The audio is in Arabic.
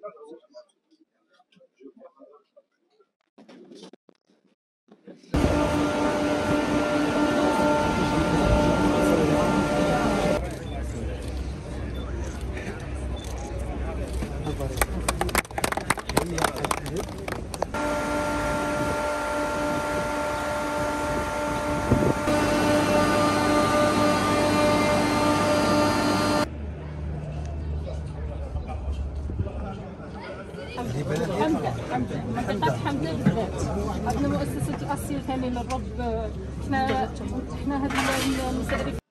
منطقة حمزة بالذات عندنا مؤسسة الأصيل ثاني للرب. حنا هذه المسائل